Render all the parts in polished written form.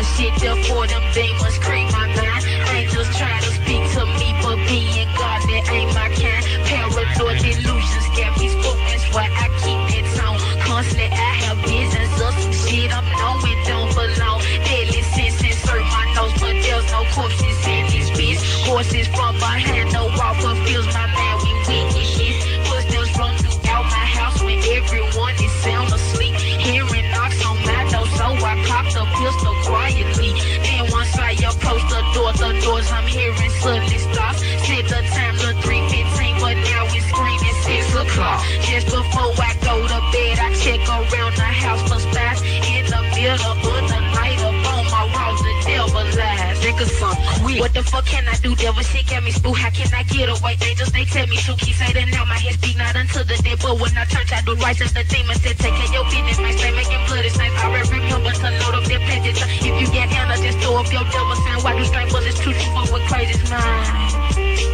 shit, therefore them demons creep my mind. Angels try to speak to me, but being God, that ain't my kind. Paranoid delusions got me spooked, that's why I keep it on. Constantly I have visions of some shit I'm knowing don't belong. Deadly sense insert my nose, but there's no corpses in this bitch. Horses from behind the wall fulfills my mind with wickedness. Footsteps run throughout my house when everyone is sound asleep. Hearing knocks on my door, so I cocked a pistol quietly. Then once I approach the doors I'm hearing suddenly stops. Set the time to 3:15, but now it's screaming 6 o'clock. Just before I go to bed, I check around the house for spies. In the middle of the night, up on my walls, the devil lies. Think of some quick. What the fuck can I do? Devil shit got me spooked. How can I get away? Angels, they tell me to keep saying now my head speak not unto the dead. But when I turn, I do righteous, the demon said, take care of your business, my stay making bloody signs. I remember to load up their pledges. If you get Anna, just throw up your devil sign. Why do strange bullets truth for what crazy's mine?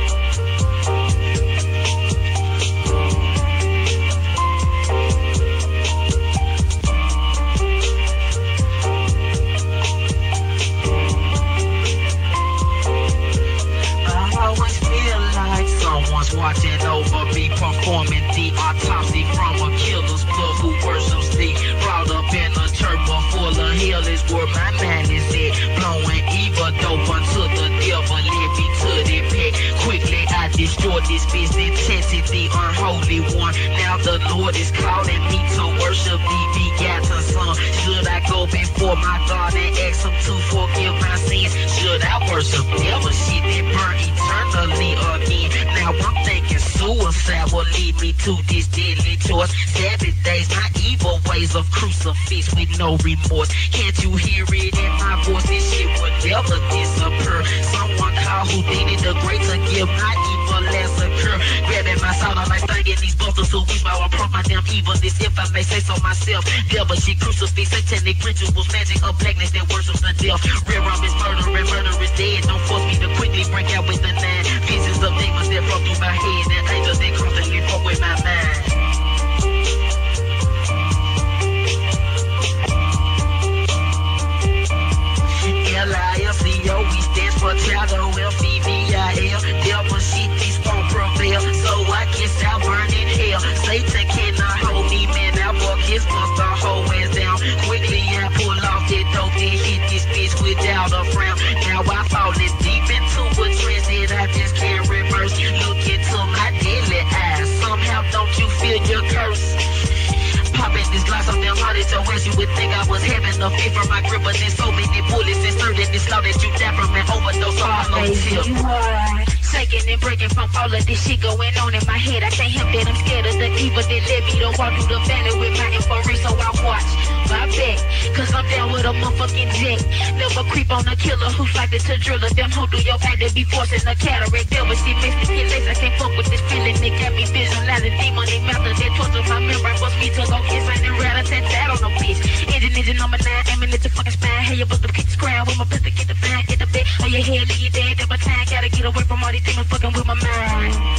Someone's watching over me, performing the autopsy from a killer's blood who worships thee. Brought up in a church full of hell is where my mind is at. Blowing evil dope until the devil led me to the pit. Quickly I destroyed this bitch intensity, unholy one. Now the Lord is calling me to worship the begotten Son. Should I go before my God and ask him to forgive my sins? Should I worship devil shit that burn eternally again? Now I'm thinking suicide will lead me to this deadly choice. Sabbath days, my evil ways of crucifix with no remorse. Can't you hear it in my voice? This shit will never disappear. Someone call Houdini the Great to give my evil last a cure. Grabbing my soul, I'm like stinging these busters who weep while I approach my damn evilness, if I may say so myself. Devil shit, crucifix, satanic rituals, magic of blackness that worships the death. Real rum is murder and murder is dead. Don't force me to quickly break out with the 9 visions of demons that flow through my head and angels that constantly fuck with my mind. LISCO, we stands for Child LVCIL. Devil shit, these won't prevail, so I guess I'll burn in hell. Satan cannot hold me, man, I walk his monster whole ass down. Quickly I pull off that dope, then hit this bitch without a frown. Now I falling deep into a trance that I just can't reverse. Look into my deadly eyes, somehow don't you feel your curse? Popping this glass of them heart, it's your ass. You would think I was having a fit from my grip, but there's so many bullets inserted in this law that you die from an overdose on my tip. Shaking and breaking from all of this shit going on in my head. I can't help that I'm scared of the evil that led me to walk through the valley with my infrared, so I watch my back, cause I'm down with a motherfucking jack. Never creep on a killer who's like to drill a damn hole through your back. They be forcing a cataract. Devil shit makes me feel lazy. I can't fuck with this feeling. They got me visualizing demon in mouth that torture my memory. Force me to go inside and rat-a-tat-tat on the bitch. Engine number 9, aiming at your fucking spine. Hey, you bust up, kick the ground with my pistol, get the fine, get the bit. On your head, leave you dead, double time. Gotta get away from all these demons fucking with my mind.